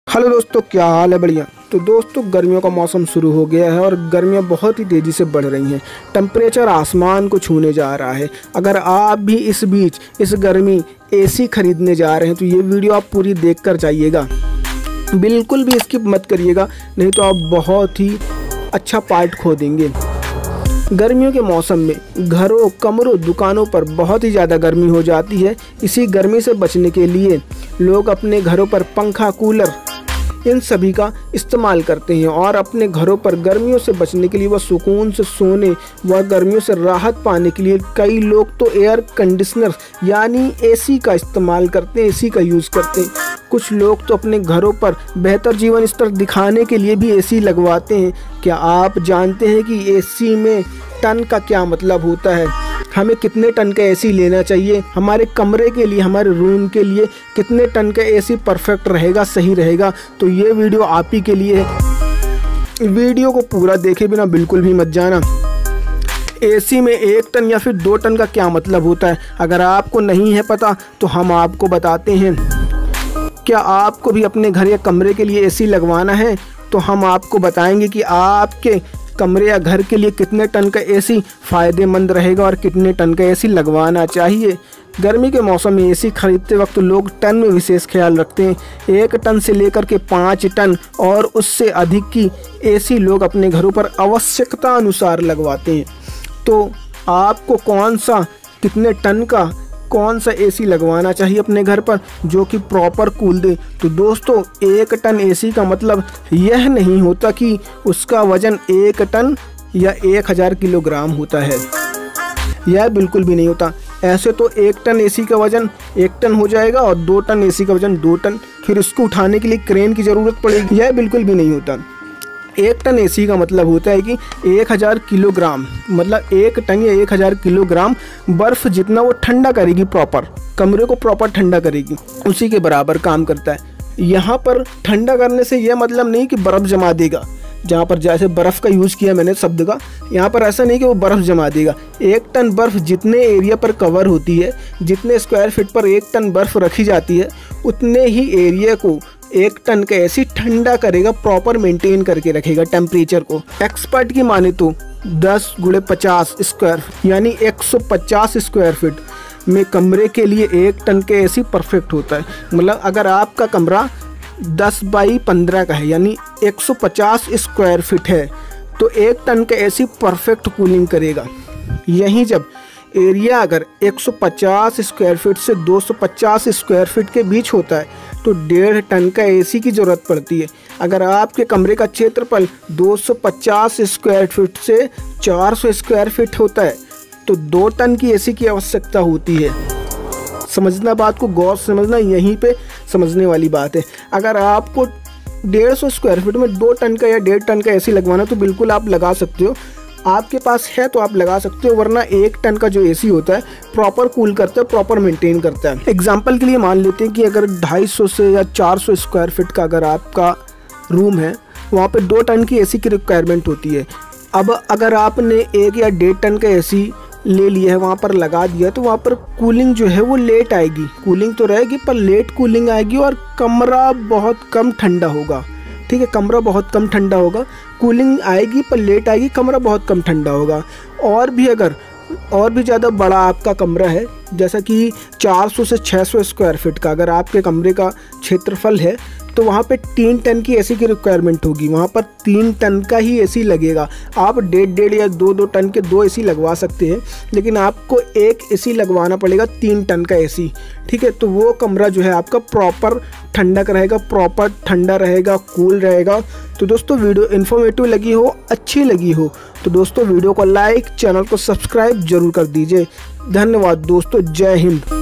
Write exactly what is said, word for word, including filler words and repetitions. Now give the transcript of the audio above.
Hello दोस्तों, क्या हाल है? बढ़िया। तो दोस्तों, गर्मियों का मौसम शुरू हो गया है और गर्मियां बहुत ही तेज़ी से बढ़ रही हैं। टेम्परेचर आसमान को छूने जा रहा है। अगर आप भी इस बीच इस गर्मी एसी खरीदने जा रहे हैं तो ये वीडियो आप पूरी देख कर जाइएगा, बिल्कुल भी स्किप मत करिएगा, नहीं तो आप बहुत ही अच्छा पार्ट खो देंगे। गर्मियों के मौसम में घरों, कमरों, दुकानों पर बहुत ही ज़्यादा गर्मी हो जाती है। इसी गर्मी से बचने के लिए लोग अपने घरों पर पंखा, कूलर, इन सभी का इस्तेमाल करते हैं और अपने घरों पर गर्मियों से बचने के लिए व सुकून से सोने व गर्मियों से राहत पाने के लिए कई लोग तो एयर कंडीशनर यानी एसी का इस्तेमाल करते हैं, एसी का यूज़ करते हैं। कुछ लोग तो अपने घरों पर बेहतर जीवन स्तर दिखाने के लिए भी एसी लगवाते हैं। क्या आप जानते हैं कि एसी में टन का क्या मतलब होता है? हमें कितने टन का एसी लेना चाहिए? हमारे कमरे के लिए, हमारे रूम के लिए कितने टन का एसी परफेक्ट रहेगा, सही रहेगा? तो ये वीडियो आप ही के लिए है। वीडियो को पूरा देखे बिना बिल्कुल भी मत जाना। एसी में एक टन या फिर दो टन का क्या मतलब होता है? अगर आपको नहीं है पता तो हम आपको बताते हैं। क्या आपको भी अपने घर या कमरे के लिए एसी लगवाना है? तो हम आपको बताएंगे कि आपके कमरे या घर के लिए कितने टन का एसी फ़ायदेमंद रहेगा और कितने टन का एसी लगवाना चाहिए। गर्मी के मौसम में एसी खरीदते वक्त लोग टन में विशेष ख्याल रखते हैं। एक टन से लेकर के पाँच टन और उससे अधिक की एसी लोग अपने घरों पर आवश्यकता अनुसार लगवाते हैं। तो आपको कौन सा, कितने टन का कौन सा एसी लगवाना चाहिए अपने घर पर जो कि प्रॉपर कूल दे? तो दोस्तों, एक टन एसी का मतलब यह नहीं होता कि उसका वजन एक टन या एक हज़ार किलोग्राम होता है। यह बिल्कुल भी नहीं होता। ऐसे तो एक टन एसी का वजन एक टन हो जाएगा और दो टन एसी का वजन दो टन, फिर उसको उठाने के लिए क्रेन की ज़रूरत पड़ेगी। यह बिल्कुल भी नहीं होता। एक टन एसी का मतलब होता है कि एक हज़ार किलोग्राम, मतलब एक टन या एक हज़ार किलोग्राम बर्फ़ जितना वो ठंडा करेगी, प्रॉपर कमरे को प्रॉपर ठंडा करेगी, उसी के बराबर काम करता है। यहाँ पर ठंडा करने से यह मतलब नहीं कि बर्फ़ जमा देगा। जहाँ पर जैसे बर्फ़ का यूज़ किया मैंने शब्द का, यहाँ पर ऐसा नहीं कि वो बर्फ़ जमा देगा। एक टन बर्फ़ जितने एरिया पर कवर होती है, जितने स्क्वायर फीट पर एक टन बर्फ़ रखी जाती है, उतने ही एरिया को एक टन का एसी ठंडा करेगा, प्रॉपर मेंटेन करके रखेगा टेम्परेचर को। एक्सपर्ट की माने तो दस गुणे पचास स्क्वायर यानी एक सौ पचास स्क्वायर फीट में कमरे के लिए एक टन का एसी परफेक्ट होता है। मतलब अगर आपका कमरा दस बाई पंद्रह का है यानी एक सौ पचास स्क्वायर फीट है तो एक टन का एसी परफेक्ट कूलिंग करेगा। यहीं जब एरिया अगर एक सौ पचास स्क्वायर फीट से दो सौ पचास स्क्वायर फीट के बीच होता है तो डेढ़ टन का एसी की ज़रूरत पड़ती है। अगर आपके कमरे का क्षेत्रफल दो सौ पचास स्क्वायर फीट से चार सौ स्क्वायर फीट होता है तो दो टन की एसी की आवश्यकता होती है। समझना, बात को गौर से समझना, यहीं पे समझने वाली बात है। अगर आपको डेढ़ सौ स्क्वायर फीट में दो टन का या डेढ़ टन का एसी लगवाना तो बिल्कुल आप लगा सकते हो। आपके पास है तो आप लगा सकते हो, वरना एक टन का जो एसी होता है प्रॉपर कूल करता है, प्रॉपर मेंटेन करता है। एग्जांपल के लिए मान लेते हैं कि अगर ढाई सौ से या चार सौ स्क्वायर फीट का अगर आपका रूम है, वहाँ पे दो टन की एसी की रिक्वायरमेंट होती है। अब अगर आपने एक या डेढ़ टन का एसी ले लिया है, वहाँ पर लगा दिया, तो वहाँ पर कूलिंग जो है वो लेट आएगी। कूलिंग तो रहेगी पर लेट कूलिंग आएगी और कमरा बहुत कम ठंडा होगा। ठीक है, कमरा बहुत कम ठंडा होगा, कूलिंग आएगी पर लेट आएगी, कमरा बहुत कम ठंडा होगा। और भी अगर और भी ज़्यादा बड़ा आपका कमरा है, जैसा कि चार सौ से छह सौ स्क्वायर फीट का अगर आपके कमरे का क्षेत्रफल है, तो वहाँ पे तीन टन की एसी की रिक्वायरमेंट होगी। वहाँ पर तीन टन का ही एसी लगेगा। आप डेढ़ डेढ़ या दो दो टन के दो एसी लगवा सकते हैं, लेकिन आपको एक एसी लगवाना पड़ेगा तीन टन का एसी। ठीक है, तो वो कमरा जो है आपका प्रॉपर ठंडा रहेगा, प्रॉपर ठंडा रहेगा, कूल रहेगा। तो दोस्तों, वीडियो इन्फॉर्मेटिव लगी हो, अच्छी लगी हो तो दोस्तों वीडियो को लाइक, चैनल को सब्सक्राइब जरूर कर दीजिए। धन्यवाद दोस्तों, जय हिंद।